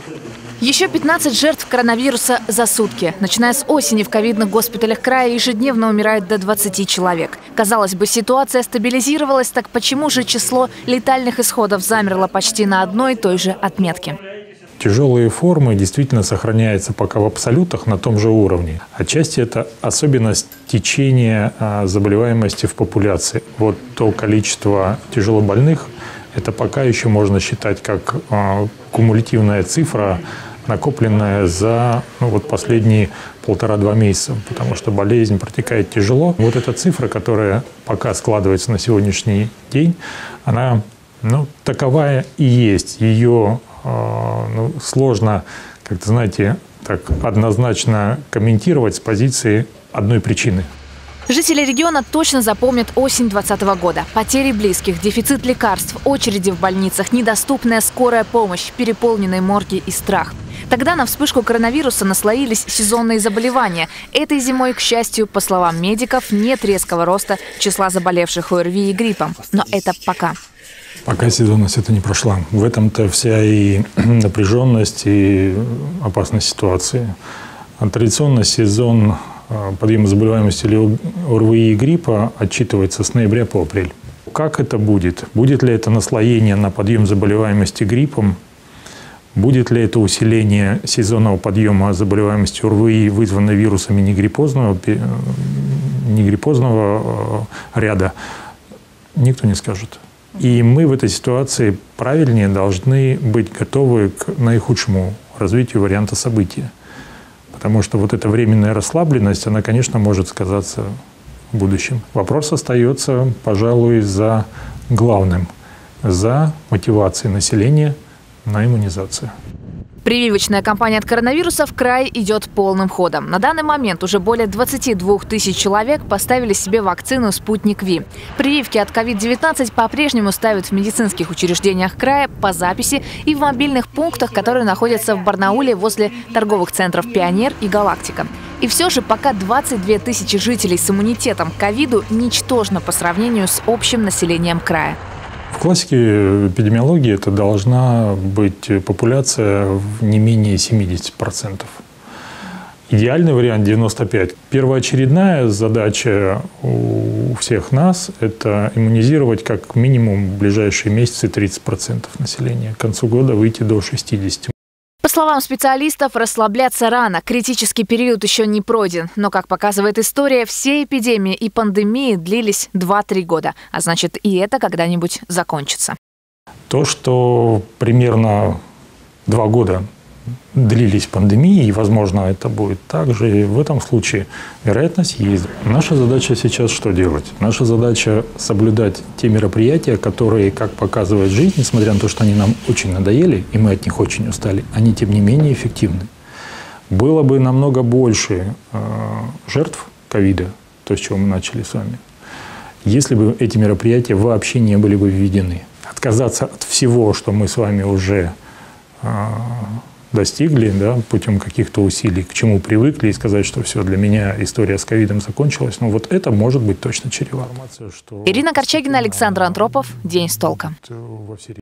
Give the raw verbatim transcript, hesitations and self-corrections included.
Еще пятнадцать жертв коронавируса за сутки. Начиная с осени в ковидных госпиталях края ежедневно умирает до двадцати человек. Казалось бы, ситуация стабилизировалась, так почему же число летальных исходов замерло почти на одной и той же отметке? Тяжелые формы действительно сохраняются пока в абсолютах на том же уровне. Отчасти это особенность течения заболеваемости в популяции. Вот то количество тяжелобольных, это пока еще можно считать как кумулятивная цифра, накопленная за ну, вот последние полтора-два месяца, потому что болезнь протекает тяжело. Вот эта цифра, которая пока складывается на сегодняшний день, она ну, таковая и есть. Ее э, ну, сложно, как-то, знаете, так однозначно комментировать с позиции одной причины. Жители региона точно запомнят осень двадцатого года. Потери близких, дефицит лекарств, очереди в больницах, недоступная скорая помощь, переполненные морги и страх. Тогда на вспышку коронавируса наслоились сезонные заболевания. Этой зимой, к счастью, по словам медиков, нет резкого роста числа заболевших ОРВИ и гриппом. Но это пока. Пока сезонность это не прошла. В этом-то вся и напряженность, и опасность ситуации. А традиционно сезон подъема заболеваемости ОРВИ и гриппа отчитывается с ноября по апрель. Как это будет? Будет ли это наслоение на подъем заболеваемости гриппом? Будет ли это усиление сезонного подъема заболеваемости ОРВИ, вызванной вирусами негриппозного, негриппозного ряда? Никто не скажет. И мы в этой ситуации правильнее должны быть готовы к наихудшему развитию варианта события. Потому что вот эта временная расслабленность, она, конечно, может сказаться в будущем. Вопрос остается, пожалуй, за главным, за мотивацией населения на иммунизацию. Прививочная кампания от коронавируса в крае идет полным ходом. На данный момент уже более двадцати двух тысяч человек поставили себе вакцину «Спутник Ви». Прививки от ковид девятнадцать по-прежнему ставят в медицинских учреждениях края по записи и в мобильных пунктах, которые находятся в Барнауле возле торговых центров «Пионер» и «Галактика». И все же пока двадцать две тысячи жителей с иммунитетом к ковиду ничтожно по сравнению с общим населением края. В классике эпидемиологии это должна быть популяция в не менее семидесяти процентов. Идеальный вариант девяносто пять процентов. Первоочередная задача у всех нас – это иммунизировать как минимум в ближайшие месяцы тридцать процентов населения. К концу года выйти до шестидесяти процентов. По словам специалистов, расслабляться рано. Критический период еще не пройден. Но, как показывает история, все эпидемии и пандемии длились два-три года. А значит, и это когда-нибудь закончится. То, что примерно два года длились пандемии, и, возможно, это будет так же, и в этом случае вероятность есть. Наша задача сейчас что делать? Наша задача соблюдать те мероприятия, которые, как показывает жизнь, несмотря на то, что они нам очень надоели, и мы от них очень устали, они, тем не менее, эффективны. Было бы намного больше э, жертв ковида, то, с чего мы начали с вами, если бы эти мероприятия вообще не были бы введены. Отказаться от всего, что мы с вами уже э, достигли, да, путем каких-то усилий, к чему привыкли, и сказать, что все, для меня история с ковидом закончилась, но вот это может быть точно чревато. Ирина Корчагина, Александр Антропов. День с толком.